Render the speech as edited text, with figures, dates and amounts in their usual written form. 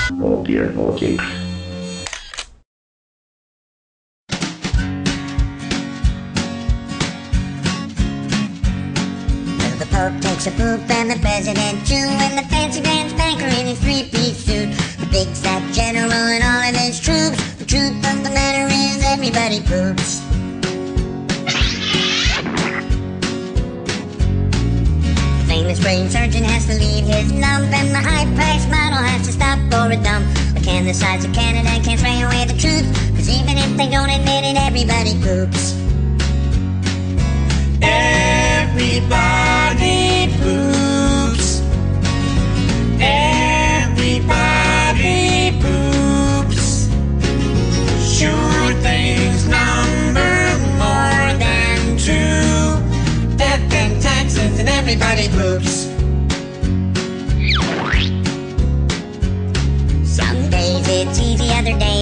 Oh dear, okay. The Pope takes a poop and the President too, and the fancy pants banker in his three-piece suit, the big fat general and all of his troops. The truth of the matter is everybody poops. The famous brain surgeon has to leave his lump, and the high-priced model has to stop for a dump. But can the sides of Canada can't spray away the truth, cause even if they don't admit it, everybody poops. Everybody poops. Everybody poops. Sure things number more than two. Death and taxes and everybody poops. Some days it's easy, other days